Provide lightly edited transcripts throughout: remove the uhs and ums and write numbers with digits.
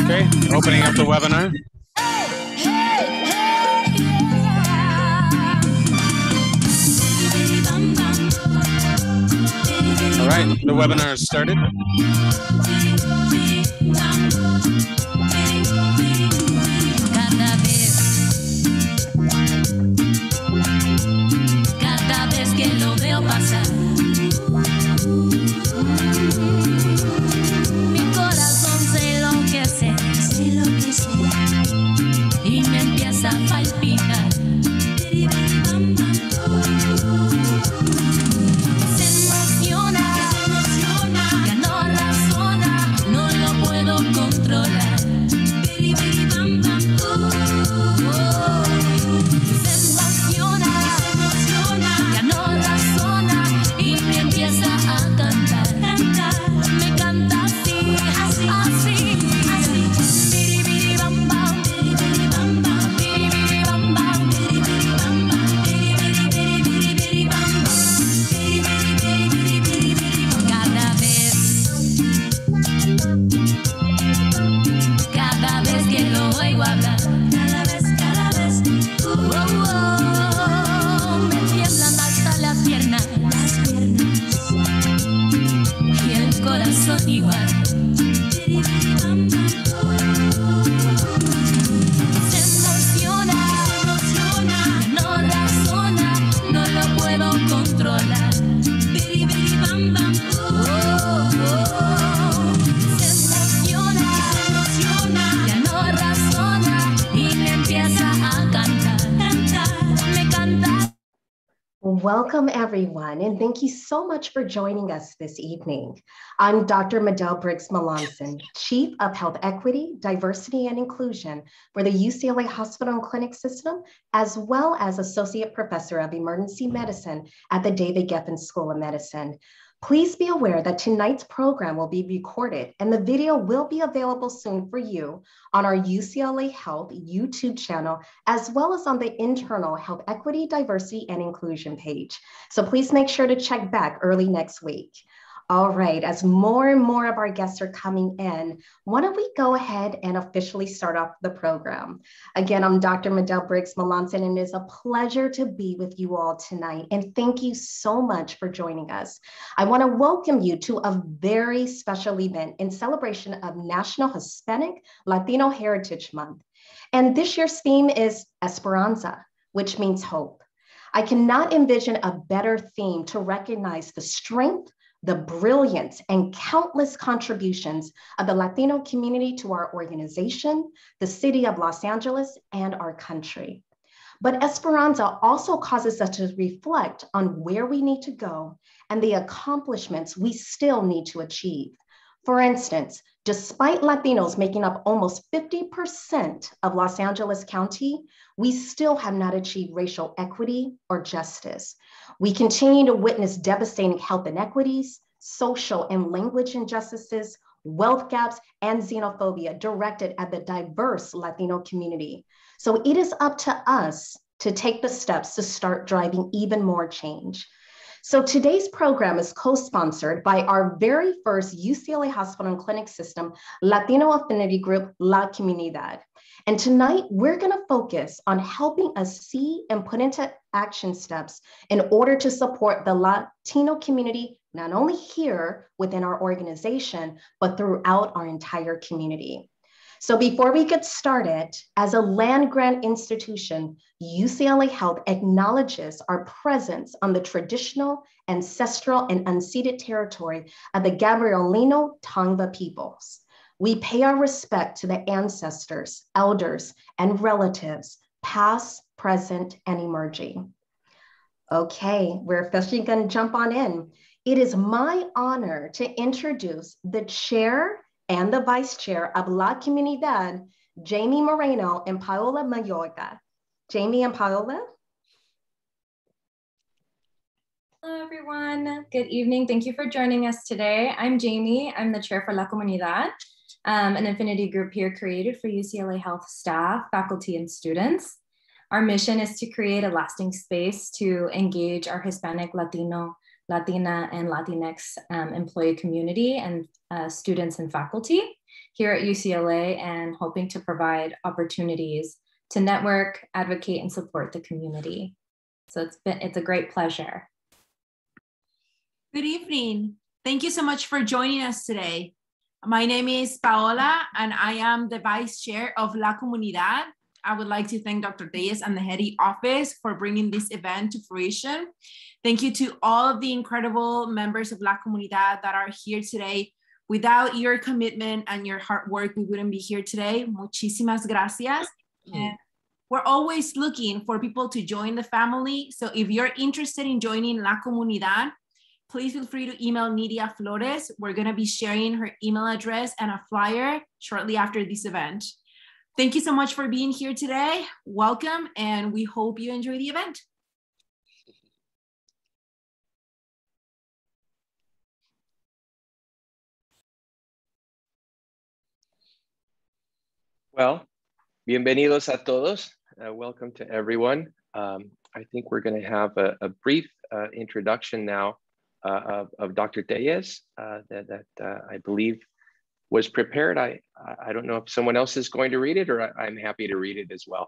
Okay, opening up the webinar. All right, the webinar has started. Cada vez que lo veo pasar, mi corazón se enloquece y me empieza a palpitar. Se emociona, ya no razona, no lo puedo controlar. Ya no razona y me empieza a cantar. Me canta así, así, así. Biribiri bam bam, biribiri bam bam, biribiri bam bam, biribiri bam bam, biribiri bam bam, biribiri bam bam. Cada vez que lo oigo hablar, cada vez, me tiemblan hasta las piernas y el corazón igual. Se emociona, no razona, no lo puedo controlar. Se emociona, ya no razona y me empieza a cantar. Me canta. Welcome, everyone, and thank you so much for joining us this evening. I'm Dr. Medell Briggs-Melanson, Chief of Health Equity, Diversity, and Inclusion for the UCLA Hospital and Clinic System, as well as Associate Professor of Emergency Medicine at the David Geffen School of Medicine. Please be aware that tonight's program will be recorded and the video will be available soon for you on our UCLA Health YouTube channel, as well as on the internal Health Equity, Diversity, and Inclusion page. So please make sure to check back early next week. All right, as more and more of our guests are coming in, why don't we go ahead and officially start off the program? Again, I'm Dr. Medell Briggs-Melanson, and it is a pleasure to be with you all tonight. And thank you so much for joining us. I want to welcome you to a very special event in celebration of National Hispanic Latino Heritage Month. And this year's theme is Esperanza, which means hope. I cannot envision a better theme to recognize the strength, the brilliance, and countless contributions of the Latino community to our organization, the city of Los Angeles, and our country. But Esperanza also causes us to reflect on where we need to go and the accomplishments we still need to achieve. For instance, despite Latinos making up almost 50% of Los Angeles County, we still have not achieved racial equity or justice. We continue to witness devastating health inequities, social and language injustices, wealth gaps, and xenophobia directed at the diverse Latino community. So it is up to us to take the steps to start driving even more change. So today's program is co-sponsored by our very first UCLA Hospital and Clinic System Latino affinity group, La Comunidad. And tonight, we're gonna focus on helping us see and put into action steps in order to support the Latino community, not only here within our organization, but throughout our entire community. So before we get started, as a land-grant institution, UCLA Health acknowledges our presence on the traditional, ancestral, and unceded territory of the Gabrielino Tongva peoples. We pay our respect to the ancestors, elders, and relatives, past, present, and emerging. Okay, we're officially gonna jump on in. It is my honor to introduce the chair and the vice chair of La Comunidad, Jamie Moreno and Paola Mayorga. Jamie and Paola. Hello, everyone. Good evening. Thank you for joining us today. I'm Jamie. I'm the chair for La Comunidad, an affinity group here created for UCLA Health staff, faculty, and students. Our mission is to create a lasting space to engage our Hispanic, Latino, Latina, and Latinx employee community and students and faculty here at UCLA and hoping to provide opportunities to network, advocate, and support the community. So it's a great pleasure. Good evening. Thank you so much for joining us today. My name is Paola, and I am the Vice Chair of La Comunidad. I would like to thank Dr. Tellez and the Hetty office for bringing this event to fruition. Thank you to all of the incredible members of La Comunidad that are here today. Without your commitment and your hard work, we wouldn't be here today. Muchísimas gracias. And we're always looking for people to join the family. So if you're interested in joining La Comunidad, please feel free to email Nidia Flores. We're gonna be sharing her email address and a flyer shortly after this event. Thank you so much for being here today. Welcome, and we hope you enjoy the event. Well, bienvenidos a todos. Welcome to everyone. I think we're going to have a brief introduction now of Dr. Tellez that I believe was prepared. I don't know if someone else is going to read it, or I'm happy to read it as well.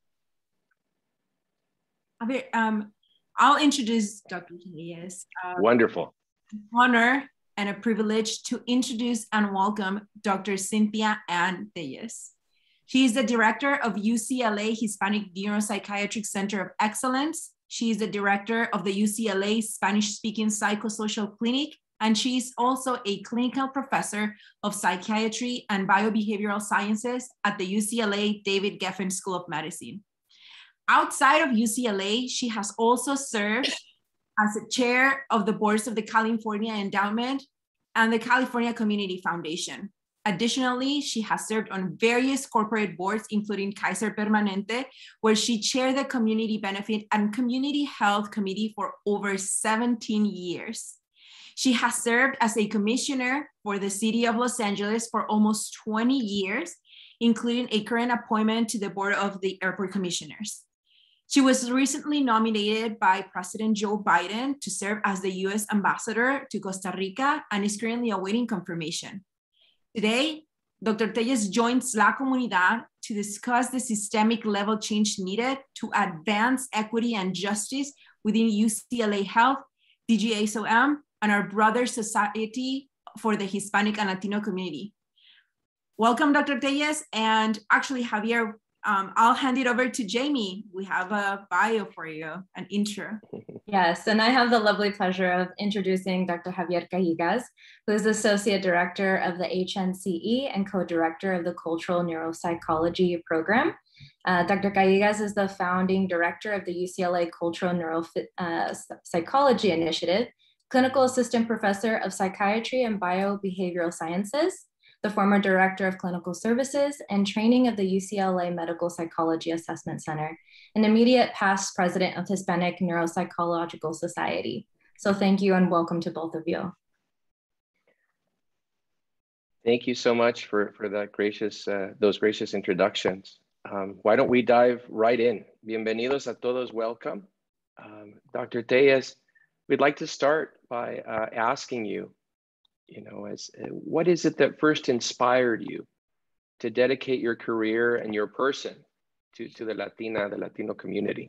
I'll introduce Dr. Tellez. Wonderful. Honor and a privilege to introduce and welcome Dr. Cynthia Ann Tellez. She is the director of UCLA Hispanic Neuropsychiatric Center of Excellence. She is the director of the UCLA Spanish-speaking Psychosocial Clinic, and she is also a clinical professor of psychiatry and biobehavioral sciences at the UCLA David Geffen School of Medicine. Outside of UCLA, she has also served as a chair of the boards of the California Endowment and the California Community Foundation. Additionally, she has served on various corporate boards, including Kaiser Permanente, where she chaired the Community Benefit and Community Health Committee for over 17 years. She has served as a commissioner for the City of Los Angeles for almost 20 years, including a current appointment to the board of the Airport Commissioners. She was recently nominated by President Joe Biden to serve as the U.S. ambassador to Costa Rica and is currently awaiting confirmation. Today, Dr. Tellez joins La Comunidad to discuss the systemic level change needed to advance equity and justice within UCLA Health, DGASOM, and our brother society for the Hispanic and Latino community. Welcome, Dr. Tellez, and actually, Javier, I'll hand it over to Jamie. We have a bio for you, an intro. Yes, and I have the lovely pleasure of introducing Dr. Javier Cajigas, who is Associate Director of the HNCE and Co-Director of the Cultural Neuropsychology Program. Dr. Cajigas is the founding director of the UCLA Cultural Neuropsychology Initiative, Clinical Assistant Professor of Psychiatry and Biobehavioral Sciences, the former Director of Clinical Services and Training of the UCLA Medical Psychology Assessment Center, and immediate past president of Hispanic Neuropsychological Society. So thank you and welcome to both of you. Thank you so much for that gracious, those gracious introductions. Why don't we dive right in? Bienvenidos a todos, welcome. Dr. Tellez, we'd like to start by asking you, what is it that first inspired you to dedicate your career and your person to the Latino community?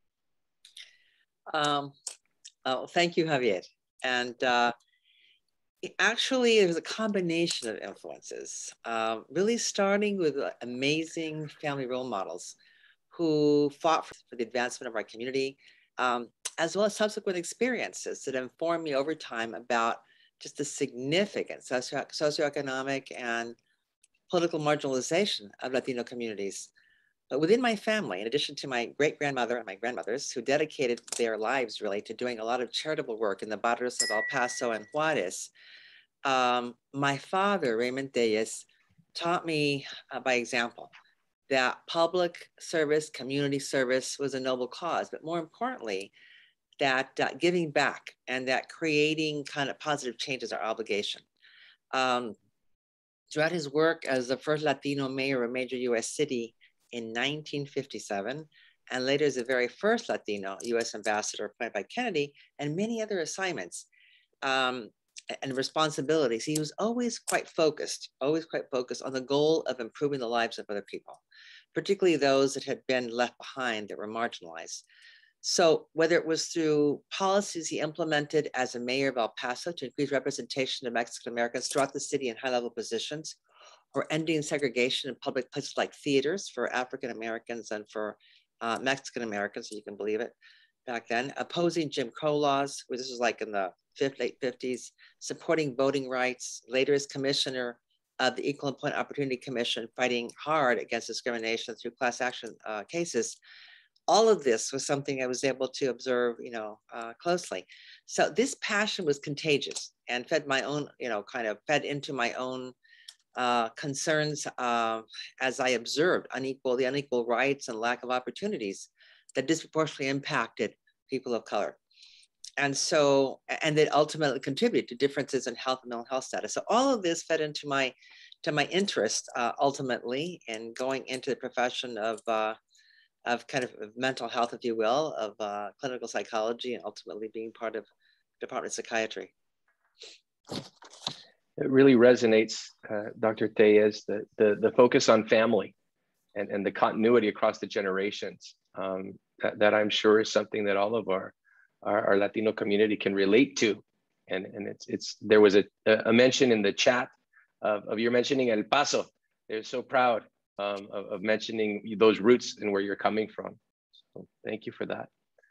Thank you, Javier. And actually, it was a combination of influences, really starting with amazing family role models who fought for the advancement of our community, as well as subsequent experiences that informed me over time about just the significant socioeconomic and political marginalization of Latino communities. But within my family, in addition to my great-grandmother and my grandmothers, who dedicated their lives really to doing a lot of charitable work in the barrios of El Paso and Juarez, my father, Raymond Tellez, taught me by example that public service, community service was a noble cause, but more importantly, that giving back and that creating kind of positive change is our obligation. Throughout his work as the first Latino mayor of a major US city in 1957, and later as the very first Latino US ambassador appointed by Kennedy, and many other assignments, and responsibilities, he was always quite focused on the goal of improving the lives of other people, particularly those that had been left behind, that were marginalized. So whether it was through policies he implemented as a mayor of El Paso to increase representation of Mexican Americans throughout the city in high-level positions, or ending segregation in public places like theaters for African Americans and for Mexican Americans, so you can believe it, back then, opposing Jim Crow laws, which this was like in the late 50s, supporting voting rights, later as commissioner of the Equal Employment Opportunity Commission, fighting hard against discrimination through class action cases. All of this was something I was able to observe, closely. So this passion was contagious and fed my own, kind of fed into my own concerns as I observed the unequal rights and lack of opportunities that disproportionately impacted people of color. And so, and that ultimately contributed to differences in health and mental health status. So all of this fed into my interest ultimately in going into the profession of kind of mental health, if you will, of clinical psychology, and ultimately being part of the Department of Psychiatry. It really resonates, Dr. Tellez, the focus on family and the continuity across the generations that I'm sure is something that all of our Latino community can relate to. And there was a mention in the chat of your mentioning El Paso. They're so proud of mentioning those roots and where you're coming from. So thank you for that.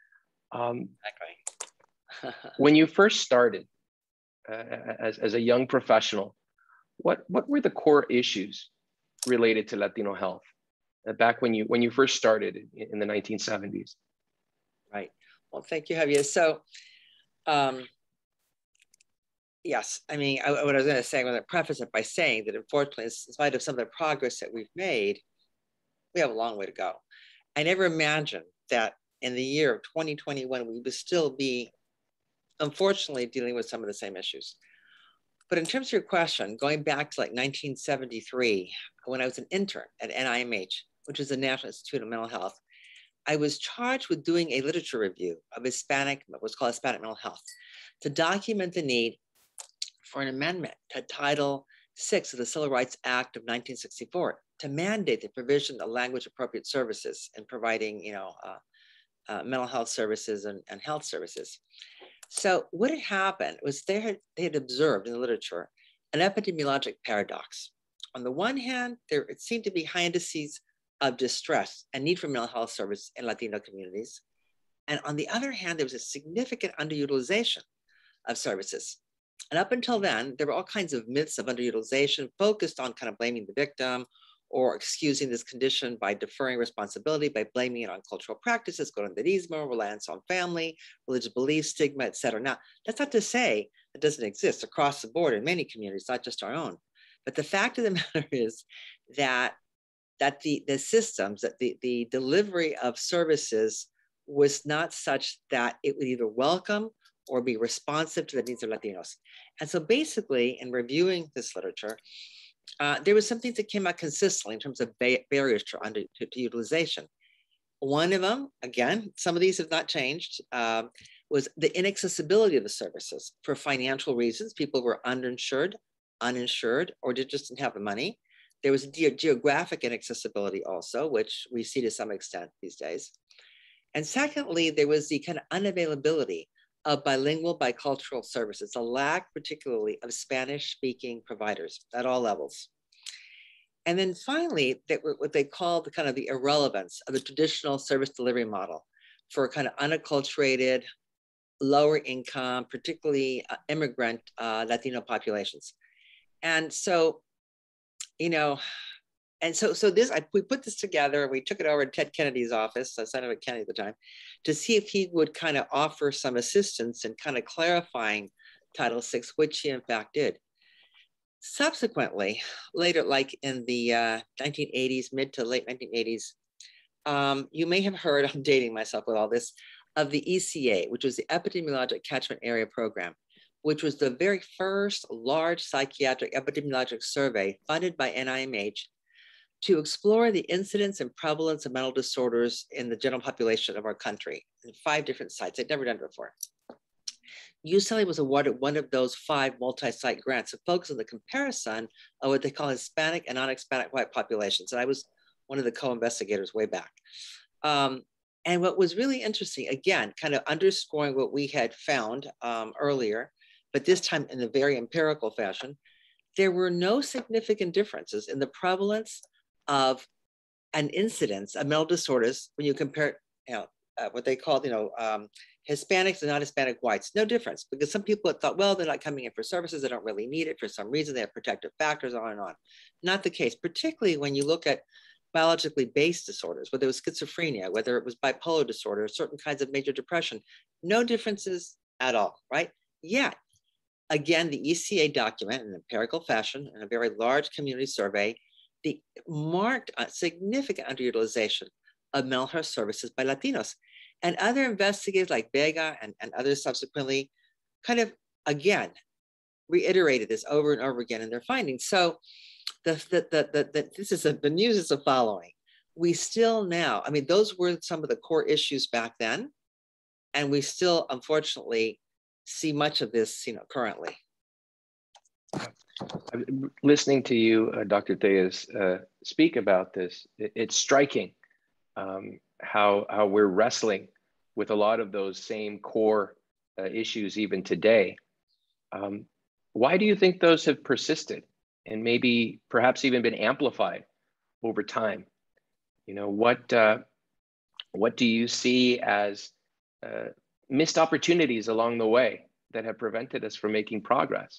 Exactly. When you first started as a young professional, what were the core issues related to Latino health back when you first started in the 1970s? Right. Well, thank you, Javier. So, yes, I mean, what I was going to say, I'm going to preface it by saying that unfortunately, in spite of some of the progress that we've made, we have a long way to go. I never imagined that in the year of 2021, we would still be, unfortunately, dealing with some of the same issues. But in terms of your question, going back to like 1973, when I was an intern at NIMH, which is the National Institute of Mental Health, I was charged with doing a literature review of what's called Hispanic mental health, to document the need for an amendment to Title VI of the Civil Rights Act of 1964 to mandate the provision of language appropriate services and providing, mental health services and health services. So what had happened was they had observed in the literature an epidemiologic paradox. On the one hand, it seemed to be high indices of distress and need for mental health service in Latino communities. And on the other hand, there was a significant underutilization of services. And up until then, there were all kinds of myths of underutilization focused on kind of blaming the victim or excusing this condition by deferring responsibility, by blaming it on cultural practices, colonialismo, reliance on family, religious beliefs, stigma, et cetera. Now, that's not to say it doesn't exist across the board in many communities, not just our own. But the fact of the matter is that the systems, that the delivery of services was not such that it would either welcome or be responsive to the needs of Latinos. And so basically, in reviewing this literature, there was something that came out consistently in terms of barriers to utilization. One of them, again, some of these have not changed, was the inaccessibility of the services for financial reasons. People were uninsured, or just didn't have the money. There was geographic inaccessibility also, which we see to some extent these days. And secondly, there was the kind of unavailability of bilingual, bicultural services, a lack particularly of Spanish-speaking providers at all levels. And then finally, what they call the kind of the irrelevance of the traditional service delivery model for kind of unacculturated, lower income, particularly immigrant Latino populations. And so, we put this together, we took it over to Ted Kennedy's office, Senator Kennedy at the time, to see if he would kind of offer some assistance in kind of clarifying Title VI, which he in fact did. Subsequently, later, like in the 1980s, mid to late 1980s, you may have heard, I'm dating myself with all this, of the ECA, which was the Epidemiologic Catchment Area Program, which was the very first large psychiatric epidemiologic survey funded by NIMH to explore the incidence and prevalence of mental disorders in the general population of our country in 5 different sites. They'd never done it before. UCLA was awarded one of those 5 multi-site grants to focus on the comparison of what they call Hispanic and non-Hispanic white populations. And I was one of the co-investigators way back. And what was really interesting, again, kind of underscoring what we had found earlier, but this time in a very empirical fashion, there were no significant differences in the prevalence of an incidence of mental disorders when you compare, what they called, Hispanics and non-Hispanic whites. No difference, because some people had thought, well, they're not coming in for services, they don't really need it for some reason, they have protective factors, on and on. Not the case, particularly when you look at biologically based disorders, whether it was schizophrenia, whether it was bipolar disorder, certain kinds of major depression, no differences at all, right? Yet, again, the ECA document in an empirical fashion in a very large community survey, the marked significant underutilization of mental health services by Latinos. And other investigators like Vega and others subsequently kind of, again, reiterated this over and over again in their findings. So the news is the following. We still now, I mean, those were some of the core issues back then. And we still, unfortunately, see much of this, currently. Listening to you, Dr. Theus, speak about this, it's striking how we're wrestling with a lot of those same core issues even today. Why do you think those have persisted and maybe perhaps even been amplified over time? What do you see as missed opportunities along the way that have prevented us from making progress?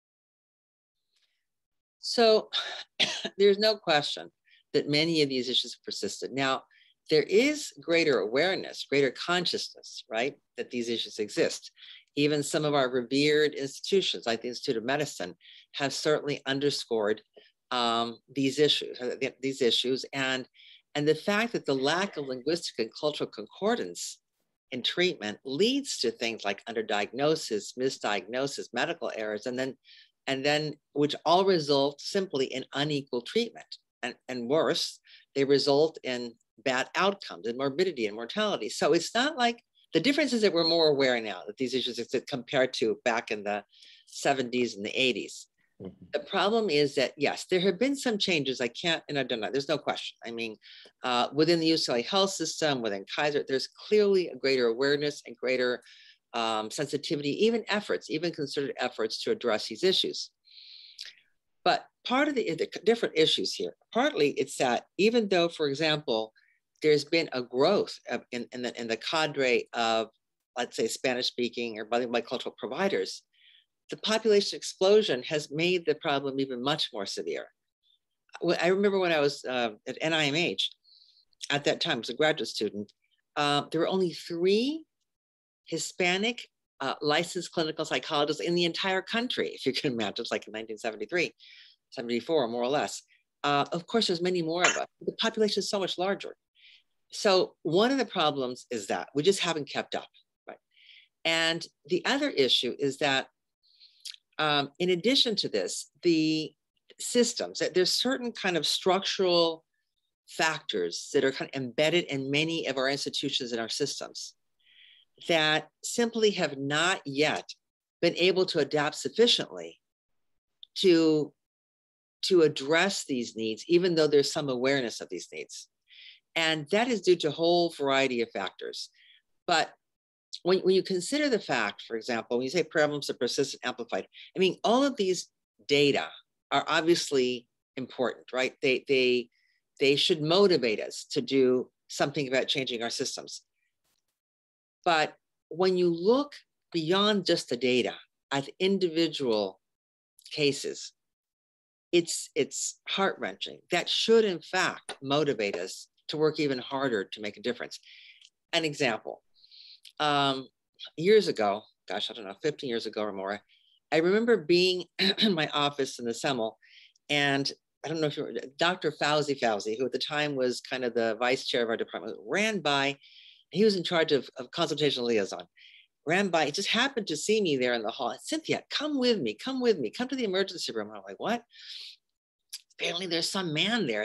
So there's no question that many of these issues have persisted. Now, there is greater awareness, greater consciousness, right, that these issues exist. Even some of our revered institutions, like the Institute of Medicine, have certainly underscored these issues, and the fact that the lack of linguistic and cultural concordance in treatment leads to things like underdiagnosis, misdiagnosis, medical errors, and then which all result simply in unequal treatment. And worse, they result in bad outcomes and morbidity and mortality. So it's not like, the difference is that we're more aware now that these issues exist compared to back in the 70s and the 80s. Mm-hmm. The problem is that, yes, there have been some changes. There's no question. I mean, within the UCLA Health system, within Kaiser, there's clearly a greater awareness and greater sensitivity, even concerted efforts to address these issues. But part of the different issues here, partly it's that even though, for example, there's been a growth in the cadre of, let's say, Spanish-speaking or bicultural providers, the population explosion has made the problem even much more severe. I remember when I was at NIMH, at that time, I was a graduate student, there were only 3 Hispanic licensed clinical psychologists in the entire country, if you can imagine. It's like in 1973, 74, more or less. Of course, there's many more of us. The population is so much larger. So one of the problems is that we just haven't kept up, right? And the other issue is that in addition to this, the systems, there's certain kind of structural factors that are kind of embedded in many of our institutions and our systems that simply have not yet been able to adapt sufficiently to address these needs, even though there's some awareness of these needs. And that is due to a whole variety of factors. But when you consider the fact, for example, when you say prevalence of persistent amplified, I mean, all of these data are obviously important, right? They should motivate us to do something about changing our systems. But when you look beyond just the data at individual cases, it's heart-wrenching. That should, in fact, motivate us to work even harder to make a difference. An example, years ago, gosh, I don't know, 15 years ago or more, I remember being in my office in the Semmel, and I don't know if you were, Dr. Fauzi, who at the time was kind of the vice chair of our department, ran by. He was in charge of consultation liaison. Ran by, he just happened to see me there in the hall. Cynthia, come with me, come to the emergency room. I'm like, what? Apparently there's some man there,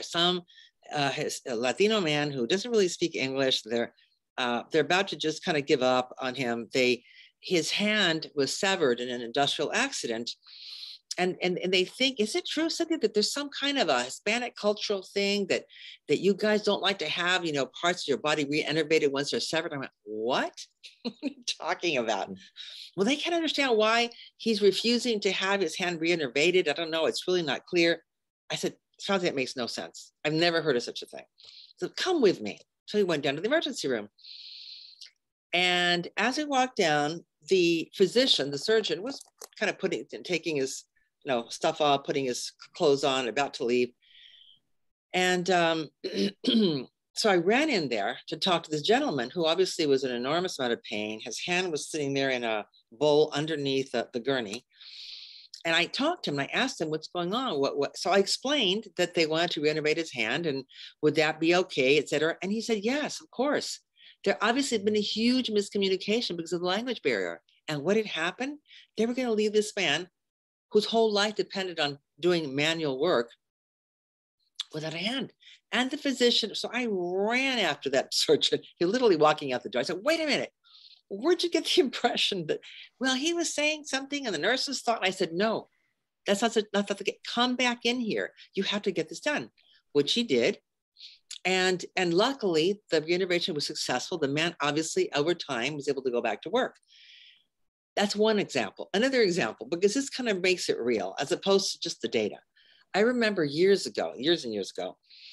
a Latino man who doesn't really speak English. They're about to just kind of give up on him. He his hand was severed in an industrial accident. And they think, is it true, Cynthia, that there's some kind of a Hispanic cultural thing that you guys don't like to have, you know, parts of your body reinnervated once they're severed? I went, what? What are you talking about? Well, they can't understand why he's refusing to have his hand reinnervated. I don't know. It's really not clear. I said, sounds like it makes no sense. I've never heard of such a thing. So come with me. So he went down to the emergency room. And as he walked down, the physician, the surgeon, was kind of taking his stuff off, putting his clothes on, about to leave. And so I ran in there to talk to this gentleman who obviously was in an enormous amount of pain. His hand was sitting there in a bowl underneath the gurney. And I talked to him and I asked him what's going on. So I explained that they wanted to reinnervate his hand and would that be okay, et cetera. And he said, yes, of course. There obviously had been a huge miscommunication because of the language barrier. And what had happened? They were going to leave this man whose whole life depended on doing manual work without a hand. And the physician, so I ran after that surgeon. He literally walking out the door. I said, wait a minute, where'd you get the impression that, well, he was saying something and the nurses thought, and I said, no, that's not the case. Come back in here. You have to get this done, which he did. And luckily the reinnervation was successful. The man obviously over time was able to go back to work. That's one example. Another example, because this kind of makes it real as opposed to just the data. I remember years and years ago,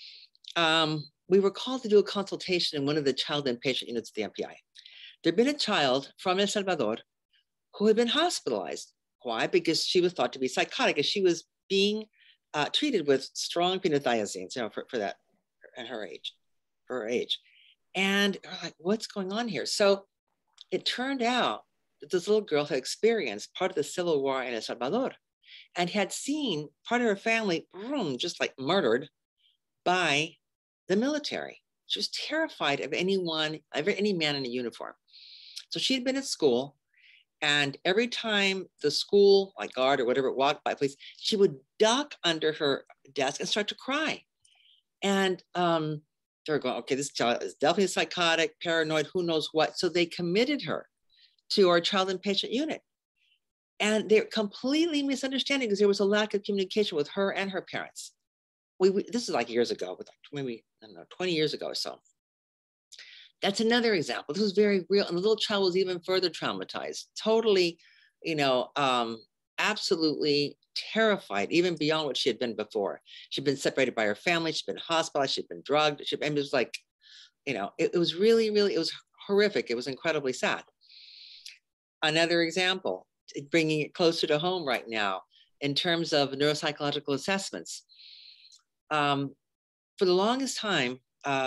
we were called to do a consultation in one of the child inpatient units of the MPI. There'd been a child from El Salvador who had been hospitalized. Why? Because she was thought to be psychotic as she was being treated with strong phenothiazines, for that, at her age. And we're like, what's going on here? So it turned out that this little girl had experienced part of the civil war in El Salvador and had seen part of her family, just like murdered by the military. She was terrified of any man in a uniform. So she had been at school, and every time the school, like guard or whatever, walked by, please, she would duck under her desk and start to cry. And they're going, okay, this child is definitely psychotic, paranoid, who knows what. So they committed her to our child inpatient unit. And they're completely misunderstanding because there was a lack of communication with her and her parents. This is like years ago, maybe, I don't know, 20 years ago or so. That's another example. This was very real. And the little child was even further traumatized, totally, absolutely terrified, even beyond what she had been before. She'd been separated by her family. She'd been hospitalized. She'd been drugged. And it was like, it was really, it was horrific. It was incredibly sad. Another example, bringing it closer to home right now, in terms of neuropsychological assessments. For the longest time,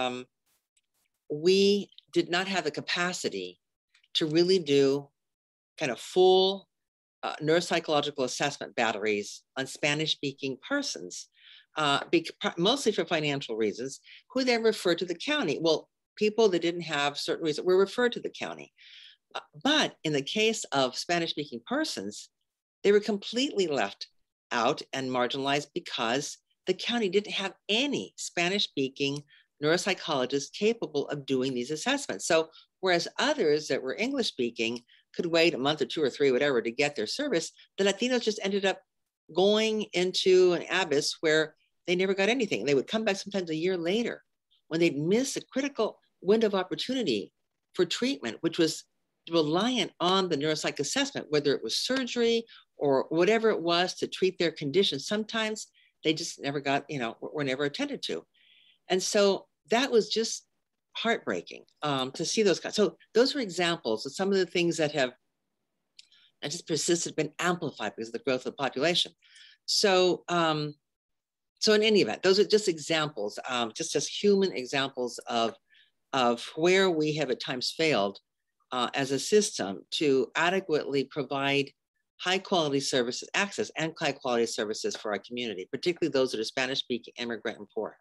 we did not have the capacity to really do kind of full neuropsychological assessment batteries on Spanish-speaking persons, mostly for financial reasons, who then referred to the county. Well, people that didn't have certain reasons were referred to the county. But in the case of Spanish-speaking persons, they were completely left out and marginalized because the county didn't have any Spanish-speaking neuropsychologists capable of doing these assessments. So whereas others that were English-speaking could wait a month or 2 or 3, whatever, to get their service, the Latinos just ended up going into an abyss where they never got anything. They would come back sometimes a year later when they'd miss a critical window of opportunity for treatment, which was reliant on the neuropsych assessment, whether it was surgery or whatever it was to treat their condition. Sometimes they just never got, were never attended to. And so that was just heartbreaking to see those guys. So those were examples of some of the things that have not just persisted, been amplified because of the growth of the population. So, so in any event, those are just examples, just human examples of where we have at times failed as a system to adequately provide high quality services, access and high quality services for our community, particularly those that are Spanish speaking, immigrant and poor.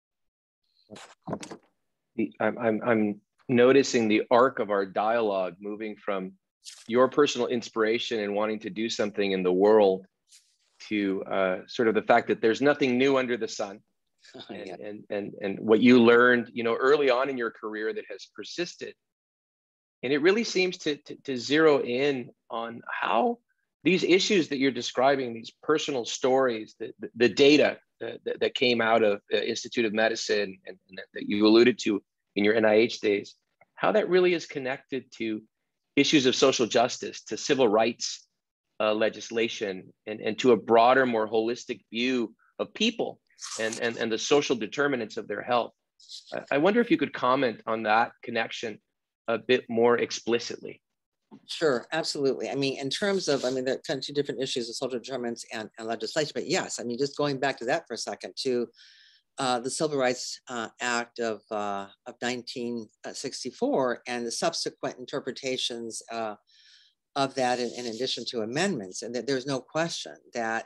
I'm noticing the arc of our dialogue moving from your personal inspiration and wanting to do something in the world to sort of the fact that there's nothing new under the sun. And what you learned, early on in your career that has persisted And it really seems to zero in on how these issues that you're describing, these personal stories, the data that came out of Institute of Medicine and that you alluded to in your NIH days, how that really is connected to issues of social justice, to civil rights legislation, and to a broader, more holistic view of people and the social determinants of their health. I wonder if you could comment on that connection a bit more explicitly. Sure, absolutely. I mean, in terms of, I mean, there are kind of two different issues of social determinants and legislation, but yes, I mean, just going back to that for a second, to the Civil Rights Act of 1964 and the subsequent interpretations of that in addition to amendments, and that there's no question that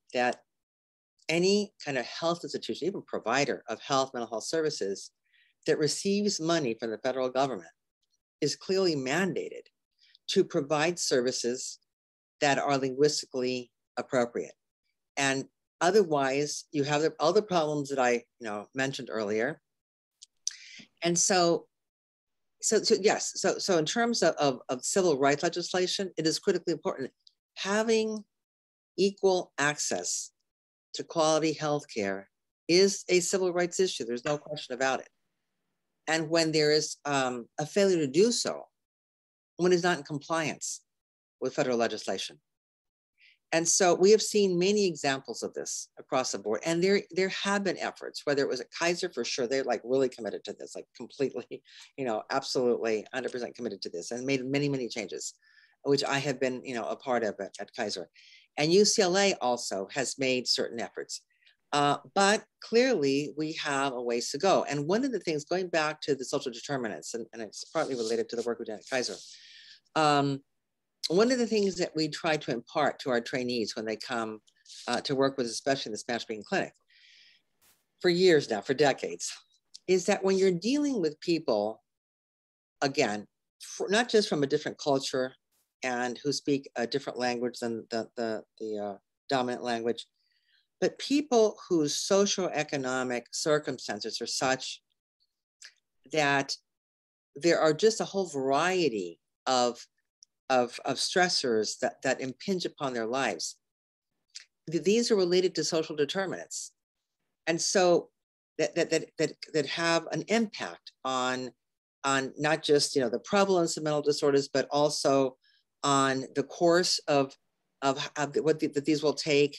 any kind of health institution, even provider of health, mental health services that receives money from the federal government is clearly mandated to provide services that are linguistically appropriate. And otherwise, you have all the problems that I mentioned earlier. And so yes, so in terms of civil rights legislation, it is critically important. Having equal access to quality healthcare is a civil rights issue. There's no question about it. And when there is a failure to do so, one is not in compliance with federal legislation. And so we have seen many examples of this across the board. And there have been efforts, whether it was at Kaiser, for sure, they're like really committed to this, like completely, absolutely 100% committed to this, and made many, many changes, which I have been, a part of at Kaiser. And UCLA also has made certain efforts. But clearly we have a ways to go. And one of the things, going back to the social determinants, and it's partly related to the work we did at Kaiser, one of the things that we try to impart to our trainees when they come to work with, especially in the Spanish-speaking clinic, for years now, for decades, is that when you're dealing with people, again, not just from a different culture and who speak a different language than the dominant language, but people whose socioeconomic circumstances are such that there are just a whole variety of stressors that impinge upon their lives. These are related to social determinants. And so that have an impact on not just the prevalence of mental disorders, but also on the course of what these will take,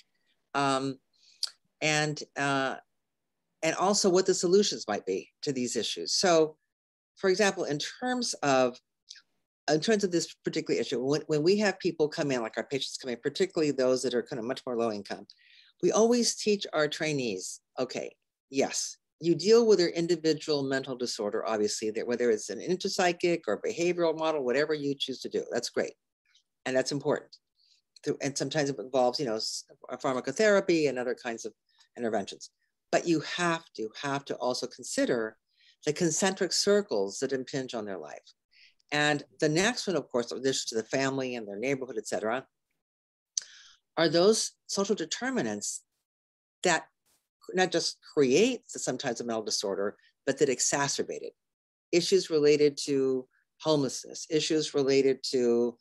and also what the solutions might be to these issues. So, for example, in terms of this particular issue, when we have people come in, like our patients come in, particularly those that are kind of much more low income, we always teach our trainees, okay, yes, you deal with their individual mental disorder, obviously, that whether it's an interpsychic or behavioral model, whatever you choose to do, that's great. And that's important. And sometimes it involves, pharmacotherapy and other kinds of interventions. But you have to also consider the concentric circles that impinge on their life. And the next one, of course, in addition to the family and their neighborhood, et cetera, are those social determinants that not just create sometimes a mental disorder, but that exacerbate it. Issues related to homelessness, issues related to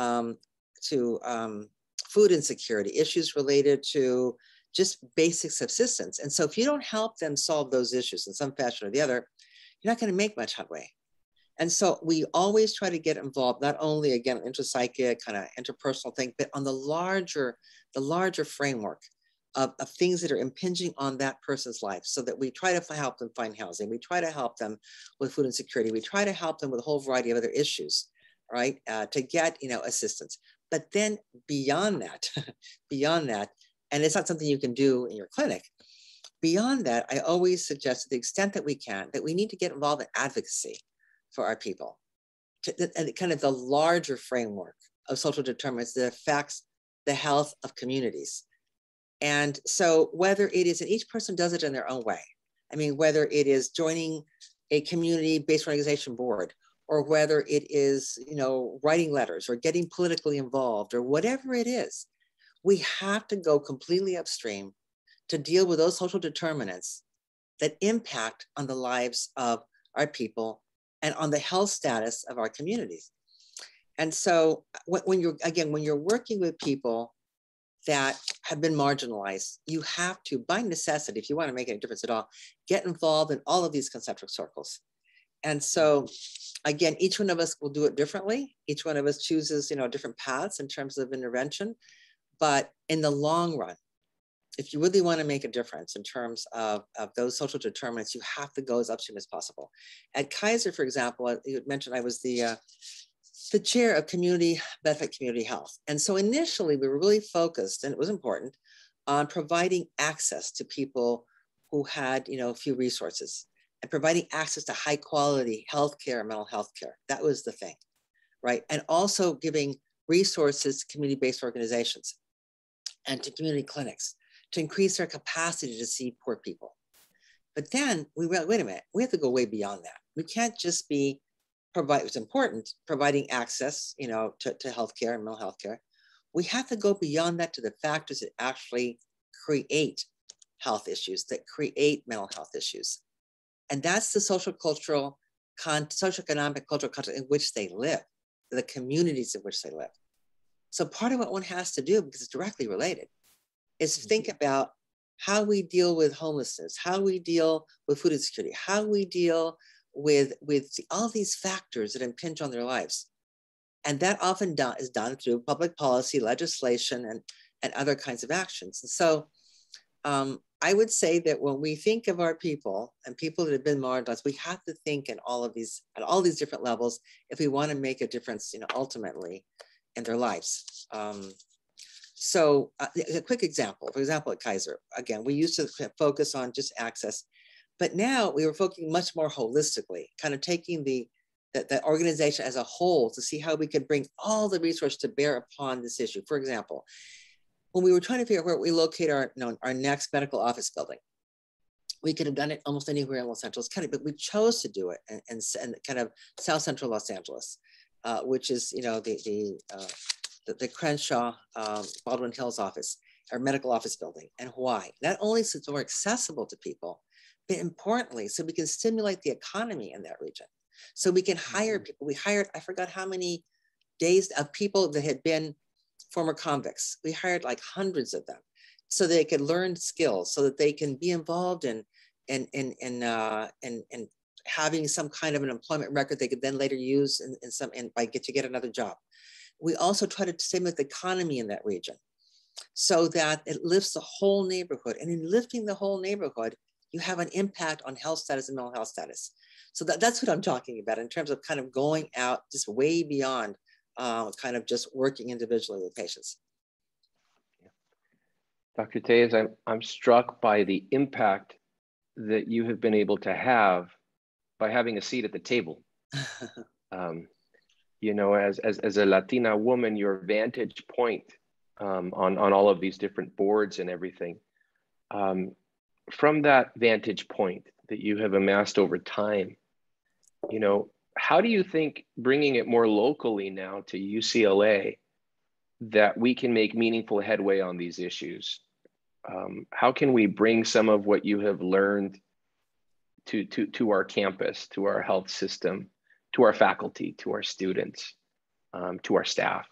food insecurity, issues related to just basic subsistence. And so if you don't help them solve those issues in some fashion or the other, you're not going to make much headway. And so we always try to get involved, not only, again, intrapsychic, kind of interpersonal thing, but on the larger framework of things that are impinging on that person's life, so that we try to help them find housing. We try to help them with food insecurity. We try to help them with a whole variety of other issues, right? To get, assistance. But then beyond that, and it's not something you can do in your clinic, beyond that, I always suggest, to the extent that we can, that we need to get involved in advocacy for our people, and kind of the larger framework of social determinants that affects the health of communities. And so whether it is, and each person does it in their own way. I mean, whether it is joining a community-based organization board, or whether it is, writing letters or getting politically involved, or whatever it is, we have to go completely upstream to deal with those social determinants that impact on the lives of our people and on the health status of our communities. And so when you're working with people that have been marginalized, you have to, by necessity, if you want to make any difference at all, get involved in all of these concentric circles. And so, again, each one of us will do it differently. Each one of us chooses, different paths in terms of intervention. But in the long run, if you really want to make a difference in terms of those social determinants, you have to go as upstream as possible. At Kaiser, for example, you had mentioned I was the chair of community benefit community health. And so initially we were really focused, and it was important, on providing access to people who had, few resources, and providing access to high quality healthcare, mental health care. That was the thing, right? And also giving resources to community-based organizations and to community clinics to increase their capacity to see poor people. But then we realized, wait a minute, we have to go way beyond that. We can't just be it's important, providing access, to healthcare and mental health care. We have to go beyond that to the factors that actually create health issues, that create mental health issues. And that's the social, cultural, socioeconomic, cultural context in which they live, the communities in which they live. So part of what one has to do, because it's directly related, is think about how we deal with homelessness, how we deal with food insecurity, how we deal with all these factors that impinge on their lives. And that often is done through public policy, legislation, and other kinds of actions. And so I would say that when we think of our people and people that have been marginalized, we have to think at all these different levels if we want to make a difference, ultimately in their lives. So a quick example, for example, at Kaiser, again, we used to focus on just access, but now we were focusing much more holistically, kind of taking the organization as a whole to see how we could bring all the resources to bear upon this issue. For example, when we were trying to figure out where we locate our next medical office building, we could have done it almost anywhere in Los Angeles County, but we chose to do it in kind of South Central Los Angeles, which is the Crenshaw Baldwin Hills office, our medical office building. And why? Not only so it's more accessible to people, but importantly, so we can stimulate the economy in that region. So we can hire people. We hired, I forgot how many days of people that had been former convicts. We hired like hundreds of them so they could learn skills, so that they can be involved in having some kind of an employment record they could then later use to get another job. We also try to stimulate the economy in that region so that it lifts the whole neighborhood. And in lifting the whole neighborhood, you have an impact on health status and mental health status. So that's what I'm talking about in terms of kind of going out just way beyond kind of just working individually with patients. Dr. Tellez, I'm struck by the impact that you have been able to have by having a seat at the table. As a Latina woman, your vantage point on all of these different boards and everything, from that vantage point that you have amassed over time, how do you think bringing it more locally now to UCLA that we can make meaningful headway on these issues? How can we bring some of what you have learned to our campus, to our health system, to our faculty, to our students, to our staff?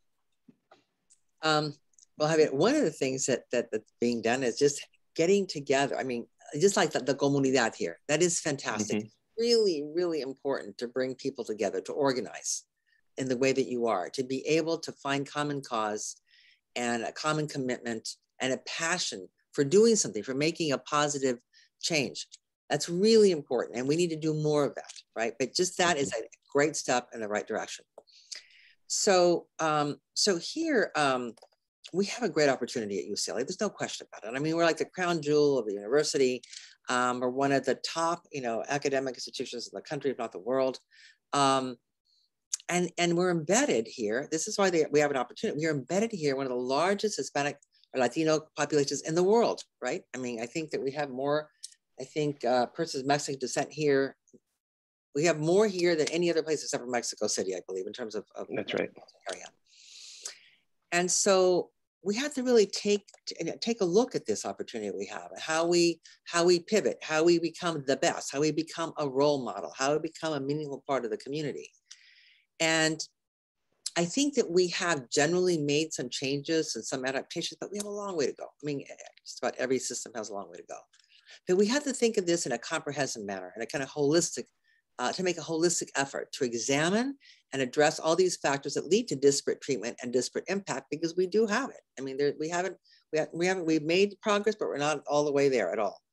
Well, Javier, one of the things that's being done is just getting together. I mean, just like the comunidad here, that is fantastic. Mm-hmm. Really, really important to bring people together, to organize in the way that you are, to be able to find common cause and a common commitment and a passion for doing something, for making a positive change. That's really important. And we need to do more of that, right? But just that is a great step in the right direction. So, here, we have a great opportunity at UCLA. There's no question about it. I mean, we're like the crown jewel of the university. We're one of the top, academic institutions in the country, if not the world. And we're embedded here. This is why we have an opportunity. We're embedded here, one of the largest Hispanic or Latino populations in the world, right? I mean, I think that we have more, persons of Mexican descent here. We have more here than any other place except for Mexico City, I believe, in terms of that's right. Area. And so we have to really take a look at this opportunity we have, how we pivot, how we become the best, how we become a role model, how we become a meaningful part of the community. And I think that we have generally made some changes and some adaptations, but we have a long way to go. I mean, just about every system has a long way to go. But we have to think of this in a comprehensive manner, in a kind of holistic, to make a holistic effort to examine and address all these factors that lead to disparate treatment and disparate impact, because we do have it. I mean, we've made progress, but we're not all the way there at all.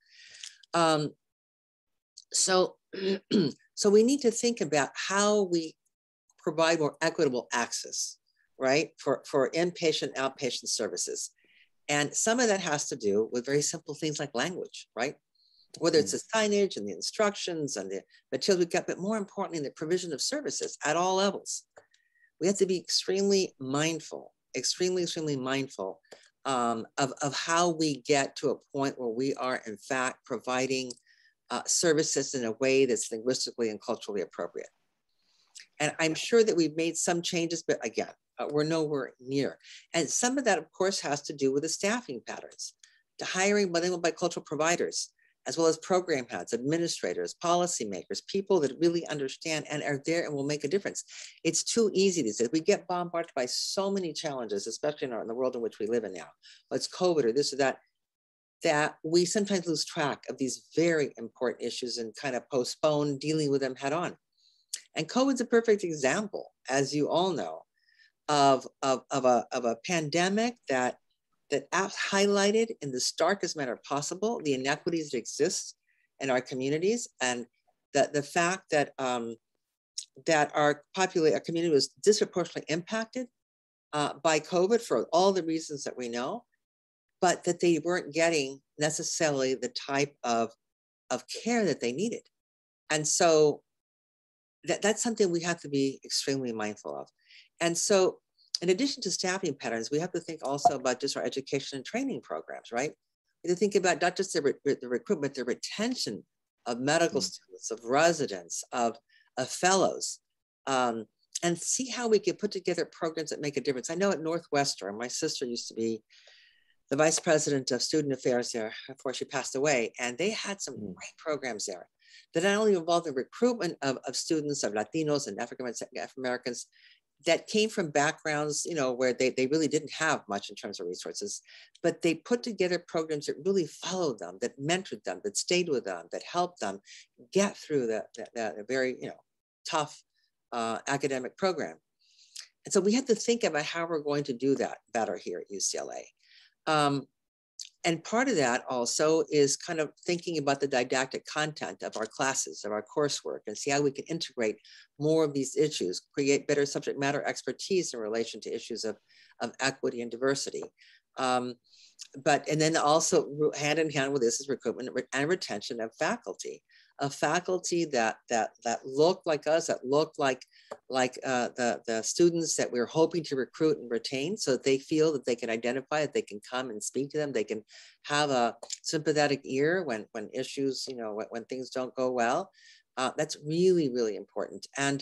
So we need to think about how we provide more equitable access, right, for inpatient, outpatient services. And some of that has to do with very simple things like language, right? Whether it's the signage and the instructions and the materials we've got, but more importantly, the provision of services at all levels. We have to be extremely mindful, extremely mindful of how we get to a point where we are in fact providing services in a way that's linguistically and culturally appropriate. And I'm sure that we've made some changes, but again, we're nowhere near. And some of that, of course, has to do with the staffing patterns, to hiring bilingual bicultural providers, as well as program heads, administrators, policymakers, people that really understand and are there and will make a difference. It's too easy these days. We get bombarded by so many challenges, especially in the world in which we live in now. Whether it's COVID or this or that, that we sometimes lose track of these very important issues and kind of postpone dealing with them head on. And COVID's a perfect example, as you all know, of a pandemic that highlighted in the starkest manner possible the inequities that exist in our communities, and the fact that our community was disproportionately impacted by COVID for all the reasons that we know, but that they weren't getting necessarily the type of care that they needed. And so that's something we have to be extremely mindful of. And so in addition to staffing patterns, we have to think also about just our education and training programs, right? We have to think about not just the recruitment, the retention of medical students, of residents, of fellows, and see how we can put together programs that make a difference. I know at Northwestern, my sister used to be the vice president of student affairs there before she passed away, and they had some great programs there that not only involved the recruitment of students, of Latinos and African Americans that came from backgrounds, you know, where they really didn't have much in terms of resources, but they put together programs that really followed them, that mentored them, that stayed with them, that helped them get through that very, you know, tough academic program. And so we have to think about how we're going to do that better here at UCLA. And part of that also is kind of thinking about the didactic content of our classes, of our coursework, and see how we can integrate more of these issues, create better subject matter expertise in relation to issues of equity and diversity. And then also hand in hand with this is recruitment and retention of faculty that look like us, that look like the students that we're hoping to recruit and retain, so that they feel that they can identify, that they can come and speak to them, they can have a sympathetic ear when issues, you know, when things don't go well. That's really, really important. And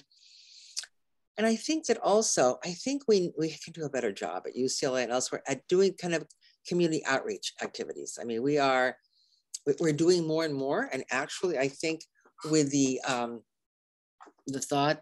I think that also, I think we can do a better job at UCLA and elsewhere at doing kind of community outreach activities. I mean, we're doing more and more, and actually, I think with the thought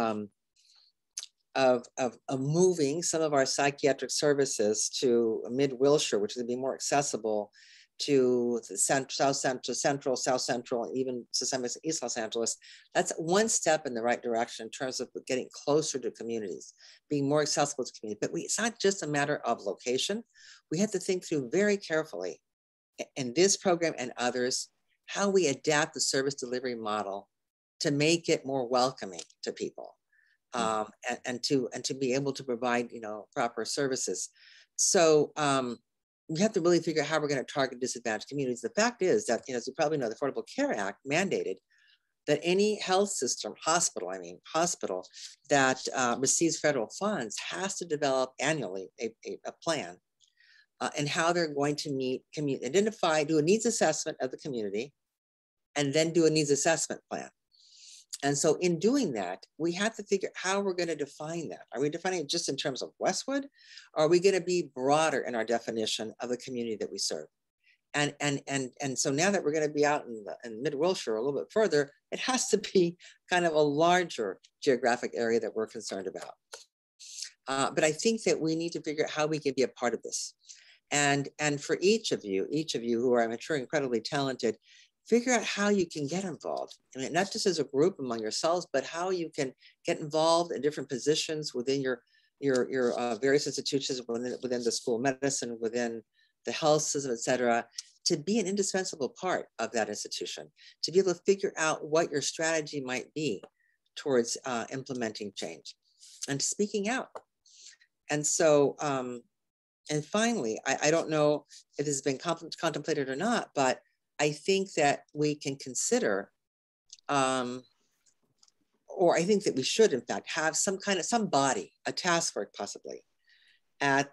of moving some of our psychiatric services to Mid-Wilshire, which would be more accessible to the South Central, and even to some extent East Los Angeles, that's one step in the right direction in terms of getting closer to communities, being more accessible to communities. But it's not just a matter of location. We have to think through very carefully, in this program and others, how we adapt the service delivery model to make it more welcoming to people, and to be able to provide, you know, proper services. So we have to really figure out how we're going to target disadvantaged communities. The fact is that, you know, as you probably know, the Affordable Care Act mandated that any health system, hospital that receives federal funds has to develop annually a plan and how they're going to do a needs assessment of the community, and then do a needs assessment plan. And so in doing that, we have to figure out how we're going to define that. Are we defining it just in terms of Westwood? Or are we going to be broader in our definition of the community that we serve? And so now that we're going to be out in mid-Wilshire a little bit further, it has to be kind of a larger geographic area that we're concerned about. But I think that we need to figure out how we can be a part of this. And for each of you who are, I'm sure, incredibly talented, figure out how you can get involved. I mean, not just as a group among yourselves, but how you can get involved in different positions within your various institutions, within the School of Medicine, within the health system, et cetera, to be an indispensable part of that institution, to be able to figure out what your strategy might be towards implementing change and speaking out. And so, and finally, I don't know if this has been contemplated or not, but I think that we can consider, or I think that we should, in fact, have some body, a task force possibly, at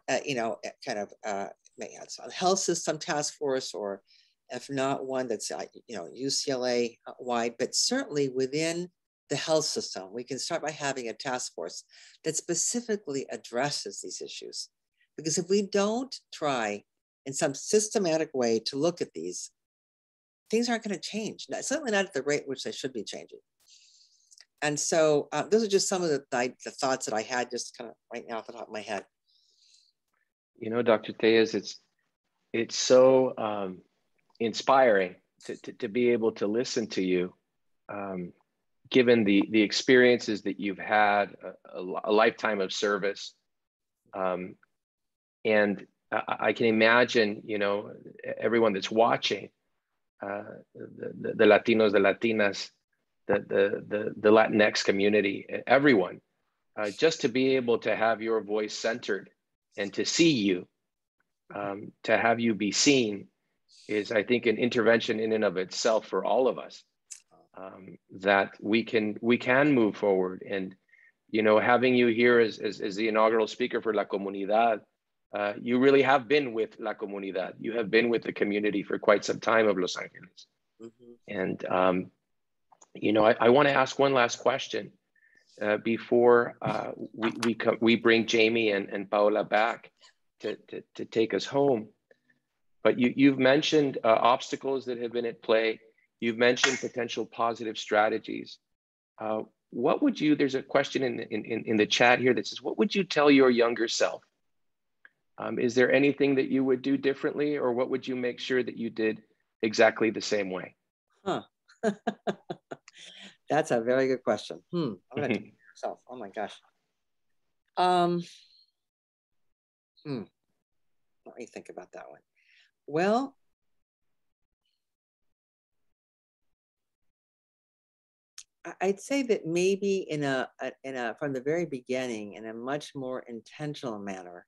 health system task force, or if not one that's UCLA wide, but certainly within the health system, we can start by having a task force that specifically addresses these issues. Because if we don't try in some systematic way to look at these, things aren't going to change. Certainly not at the rate which they should be changing. And so those are just some of the thoughts that I had just kind of right now off the top of my head. You know, Dr. Tejas, it's so inspiring to be able to listen to you, given the experiences that you've had, a lifetime of service. And I can imagine, you know, everyone that's watching, the Latinos, the Latinas, the Latinx community, everyone, just to be able to have your voice centered and to see you, to have you be seen, is, I think, an intervention in and of itself for all of us, that we can move forward. And, you know, having you here as the inaugural speaker for La Comunidad, you really have been with La Comunidad. You have been with the community for quite some time of Los Angeles. Mm-hmm. And, you know, I want to ask one last question before we bring Jamie and Paola back to take us home. But you've mentioned obstacles that have been at play. You've mentioned potential positive strategies. What would you, there's a question in the chat here that says, what would you tell your younger self? Is there anything that you would do differently, or what would you make sure that you did exactly the same way? Huh. That's a very good question. I'm gonna tell yourself. Oh my gosh. Let me think about that one. Well, I'd say that maybe from the very beginning, in a much more intentional manner,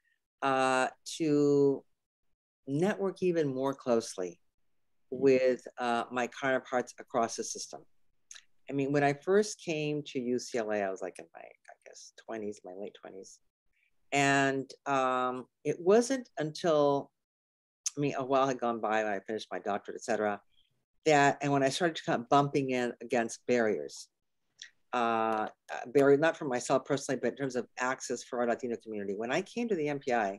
to network even more closely with my counterparts across the system. I mean, when I first came to UCLA, I was like in my, I guess, 20s, my late 20s. And it wasn't until, I mean, a while had gone by when I finished my doctorate, et cetera, and when I started kind of bumping in against barriers, not for myself personally, but in terms of access for our Latino community. When I came to the MPI,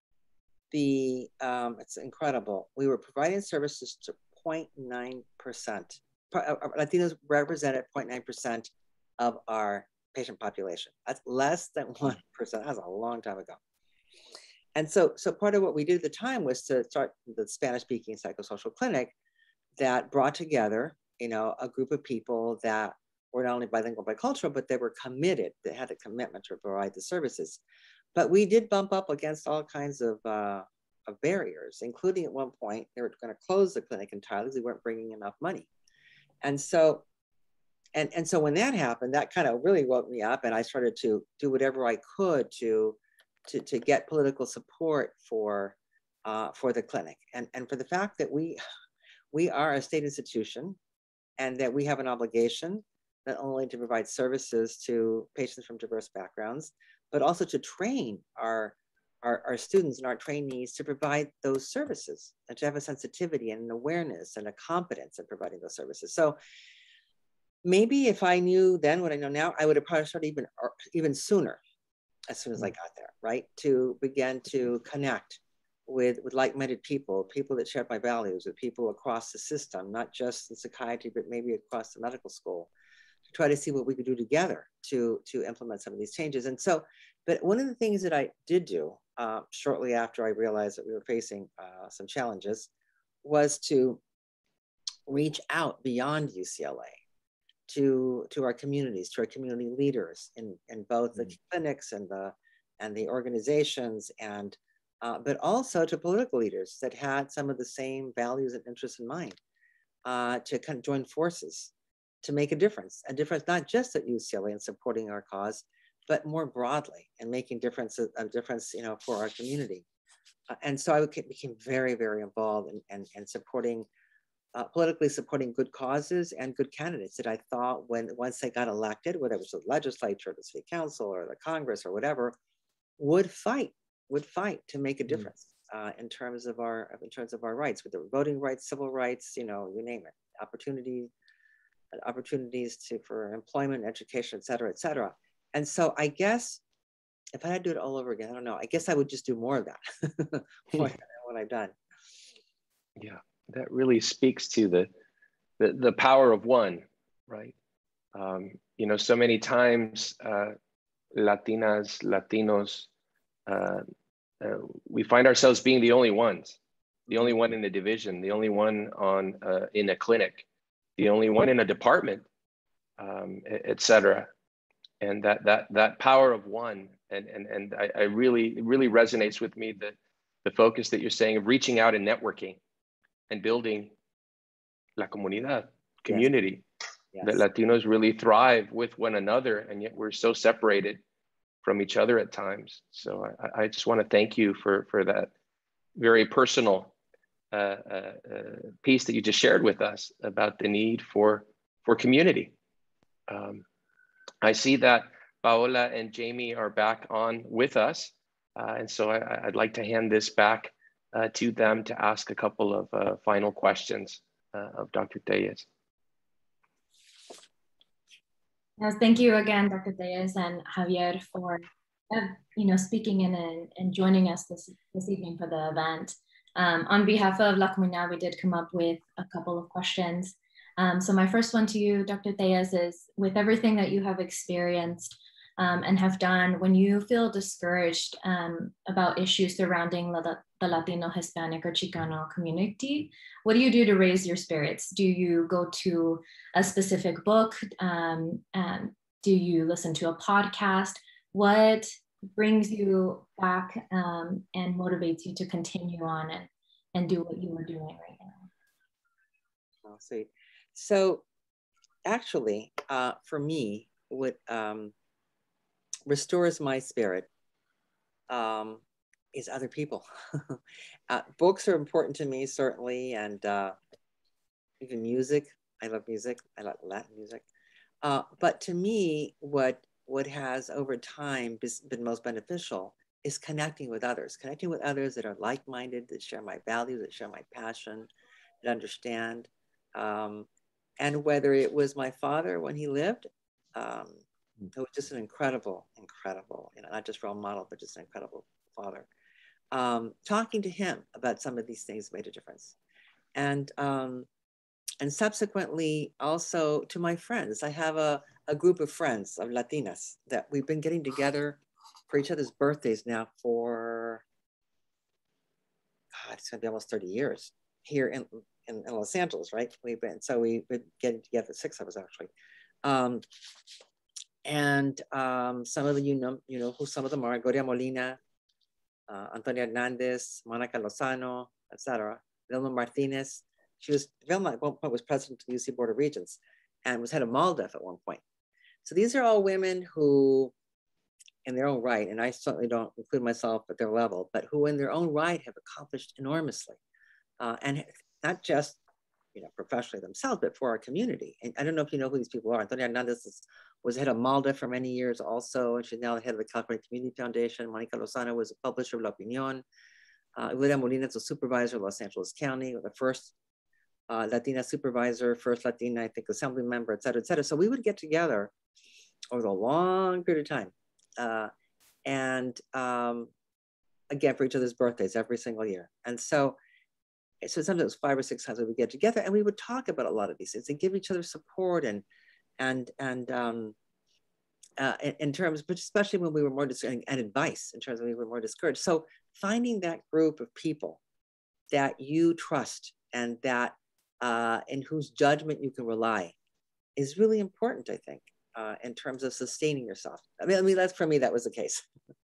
it's incredible. We were providing services to 0.9%. Latinos represented 0.9% of our patient population. That's less than 1%. That was a long time ago. And so part of what we did at the time was to start the Spanish-speaking psychosocial clinic that brought together, you know, a group of people that were not only bilingual, bicultural, but they were committed. They had a commitment to provide the services. But we did bump up against all kinds of barriers, including at one point, they were going to close the clinic entirely because we weren't bringing enough money. And so, and so when that happened, that kind of really woke me up, and I started to do whatever I could to get political support for the clinic, and for the fact that we are a state institution, and that we have an obligation not only to provide services to patients from diverse backgrounds, but also to train our students and our trainees to provide those services, and to have a sensitivity and an awareness and a competence in providing those services. So maybe if I knew then what I know now, I would have probably started even sooner, as soon as I got there, right? To begin to connect with like-minded people that shared my values, with people across the system, not just in psychiatry, but maybe across the medical school, to try to see what we could do together to implement some of these changes. And so, but one of the things that I did do shortly after I realized that we were facing some challenges was to reach out beyond UCLA to our communities, to our community leaders in both the clinics and the organizations, and but also to political leaders that had some of the same values and interests in mind, to kind of join forces to make a difference not just at UCLA in supporting our cause, but more broadly and making a difference, for our community. And so I became very, very involved in supporting, politically supporting good causes and good candidates that I thought once they got elected, whether it was the legislature, the city council, or the Congress or whatever, would fight to make a difference in terms of our rights, with the voting rights, civil rights, you name it, opportunities for employment, education, et cetera, et cetera. And so I guess if I had to do it all over again, I don't know, I guess I would just do more of that, what I've done. Yeah, that really speaks to the power of one, right? So many times Latinas, Latinos, we find ourselves being the only one in the division, the only one in a clinic, the only one in a department, et cetera. And that power of one, and I really resonates with me, the focus that you're saying of reaching out and networking and building la comunidad, community. Yes. That Latinos really thrive with one another, and yet we're so separated from each other at times. So I just want to thank you for that very personal piece that you just shared with us about the need for community. I see that Paola and Jamie are back on with us. And so I'd like to hand this back to them to ask a couple of final questions of Dr. Tellez. Yes, thank you again, Dr. Tellez and Javier, for speaking in and joining us this evening for the event. On behalf of La Comunidad, we did come up with a couple of questions. So my first one to you, Dr. Tellez, is with everything that you have experienced and have done, when you feel discouraged about issues surrounding the Latino, Hispanic, or Chicano community, what do you do to raise your spirits? Do you go to a specific book? Do you listen to a podcast? What brings you back and motivates you to continue on and do what you are doing right now? I'll see. So actually, for me, what restores my spirit is other people. Books are important to me, certainly, and even music. I love music. I like Latin music. But to me, what has over time been most beneficial is connecting with others that are like-minded, that share my values, that share my passion, that understand. And whether it was my father when he lived, it was just an incredible, not just role model, but just an incredible father. Talking to him about some of these things made a difference. And subsequently also to my friends. I have a group of friends, of Latinas, that we've been getting together for each other's birthdays now for, God, it's gonna be almost 30 years here in Los Angeles, right? We've been getting together, 6 of us actually. Some of you know who some of them are: Gloria Molina, Antonia Hernandez, Monica Lozano, etc. Vilma Martinez. Vilma at one point was president of the UC Board of Regents and was head of MALDEF at one point. So these are all women who, in their own right, and I certainly don't include myself at their level, but who in their own right have accomplished enormously. And not just professionally themselves, but for our community. And I don't know if you know who these people are. Antonia Hernandez was head of MALDEF for many years also, and she's now the head of the California Community Foundation. Monica Lozano was a publisher of La Opinión. Gloria Molina is a supervisor of Los Angeles County, the first Latina supervisor, first Latina, I think, assembly member, et cetera, et cetera. So we would get together over a long period of time. Again, for each other's birthdays every single year. And so sometimes it was 5 or 6 times we would get together and we would talk about a lot of these things and give each other support in terms, but especially when we were more discouraged, and advice in terms of when we were more discouraged. So finding that group of people that you trust and that in whose judgment you can rely is really important, I think, in terms of sustaining yourself. I mean, that's, for me, that was the case.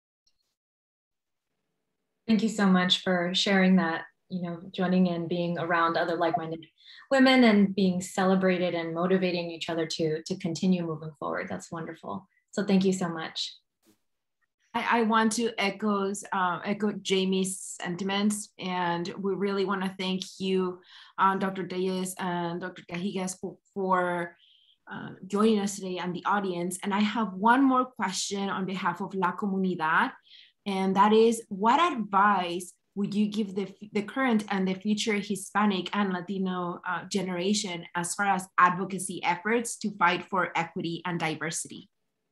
Thank you so much for sharing that, joining in, being around other like-minded women and being celebrated and motivating each other to continue moving forward. That's wonderful. So thank you so much. I want to echo Jamie's sentiments, and we really want to thank you, Dr. Diaz and Dr. Cajigas, for joining us today and the audience. And I have one more question on behalf of La Comunidad, and that is, what advice would you give the current and the future Hispanic and Latino generation as far as advocacy efforts to fight for equity and diversity?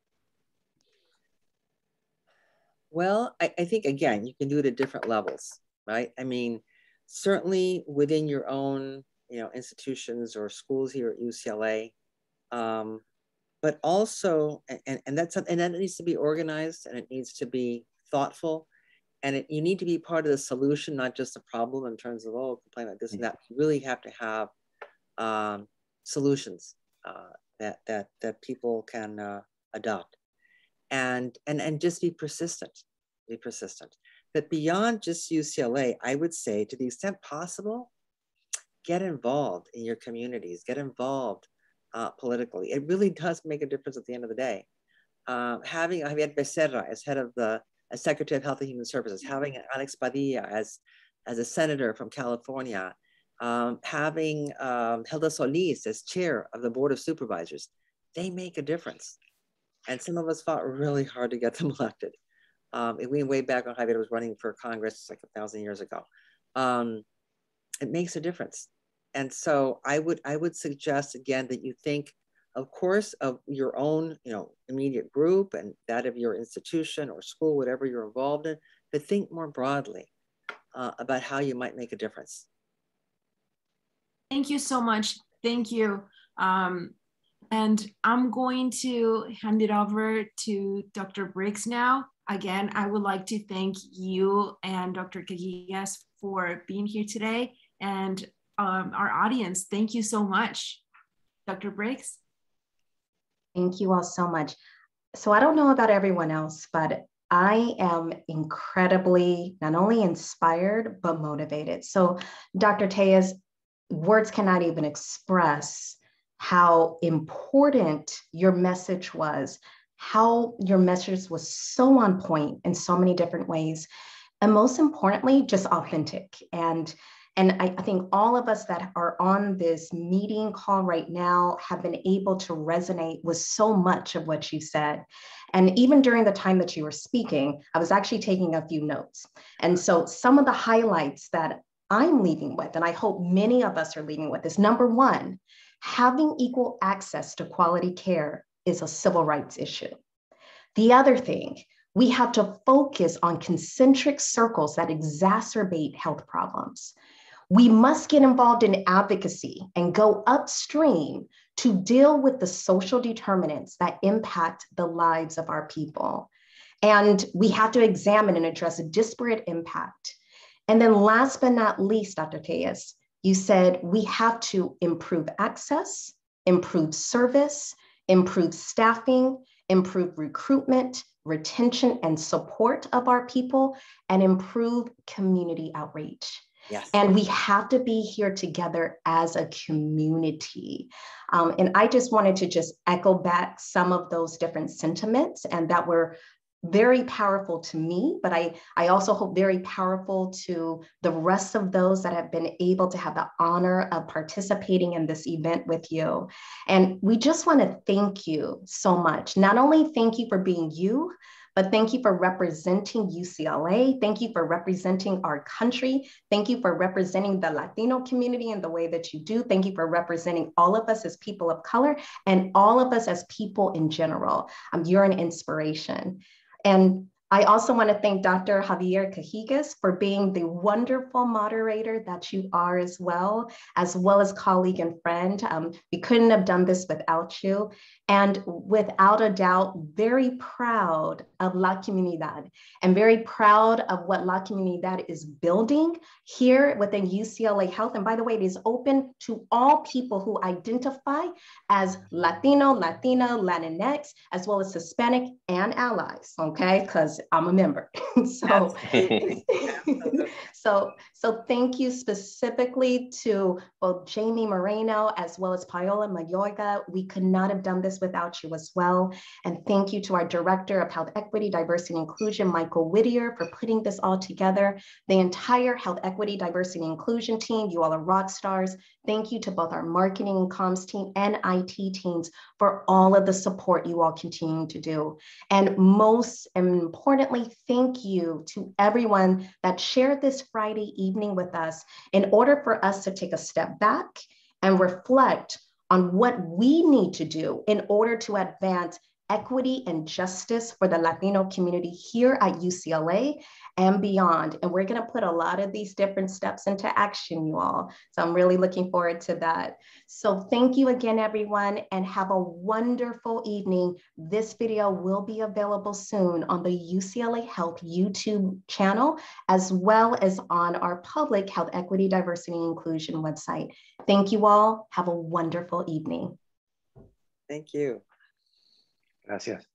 Well, I think, again, you can do it at different levels, right? I mean, certainly within your own, institutions or schools here at UCLA, but also, and that needs to be organized, and it needs to be thoughtful, and you need to be part of the solution, not just the problem in terms of, oh, complain about this and that. You really have to have solutions that people can adopt. And just be persistent, But beyond just UCLA, I would say, to the extent possible, get involved in your communities, get involved politically. It really does make a difference at the end of the day. Having Javier Becerra as head of as Secretary of Health and Human Services, having Alex Padilla as a senator from California, having Hilda Solis as chair of the Board of Supervisors, they make a difference. And some of us fought really hard to get them elected. It went way back when Javier was running for Congress like 1,000 years ago. It makes a difference. And so I would suggest, again, that you think, of course, of your own, immediate group and that of your institution or school, whatever you're involved in, but think more broadly about how you might make a difference. Thank you so much. Thank you. And I'm going to hand it over to Dr. Briggs now. Again, I would like to thank you and Dr. Cajigas for being here today, and our audience. Thank you so much. Dr. Briggs. Thank you all so much. So I don't know about everyone else, but I am incredibly not only inspired, but motivated. So Dr. Tellez, words cannot even express how important your message was, how your message was so on point in so many different ways, and most importantly, just authentic. And I think all of us that are on this meeting call right now have been able to resonate with so much of what you said. And even during the time that you were speaking, I was actually taking a few notes. And so some of the highlights that I'm leaving with, and I hope many of us are leaving with, is number one, having equal access to quality care is a civil rights issue. The other thing, we have to focus on concentric circles that exacerbate health problems. We must get involved in advocacy and go upstream to deal with the social determinants that impact the lives of our people. And we have to examine and address a disparate impact. And then last but not least, Dr. Tellez, you said we have to improve access, improve service, improve staffing, improve recruitment, retention, and support of our people, and improve community outreach. Yes. And we have to be here together as a community. And I just wanted to just echo back some of those different sentiments, and that were very powerful to me, but I also hope very powerful to the rest of those that have been able to have the honor of participating in this event with you. And we just want to thank you so much. Not only thank you for being you, but thank you for representing UCLA. Thank you for representing our country. Thank you for representing the Latino community in the way that you do. Thank you for representing all of us as people of color and all of us as people in general. You're an inspiration. And I also want to thank Dr. Javier Cajigas for being the wonderful moderator that you are as well as colleague and friend. We couldn't have done this without you. And without a doubt, very proud of La Comunidad and very proud of what La Comunidad is building here within UCLA Health. And by the way, it is open to all people who identify as Latino, Latina, Latinx, as well as Hispanic and allies, okay? Because I'm a member. So thank you specifically to both Jamie Moreno as well as Paola Mayorga. We could not have done this without you as well. And thank you to our Director of Health Equity, Diversity, and Inclusion, Michael Whittier, for putting this all together. The entire Health Equity, Diversity, and Inclusion team, you all are rock stars. Thank you to both our marketing and comms team and IT teams for all of the support you all continue to do. And most importantly, thank you to everyone that shared this Friday evening with us in order for us to take a step back and reflect on what we need to do in order to advance equity and justice for the Latino community here at UCLA and beyond. And we're going to put a lot of these different steps into action, you all. So I'm really looking forward to that. So thank you again, everyone, and have a wonderful evening. This video will be available soon on the UCLA Health YouTube channel, as well as on our public Health Equity, Diversity, and Inclusion website. Thank you all. Have a wonderful evening. Thank you. Gracias.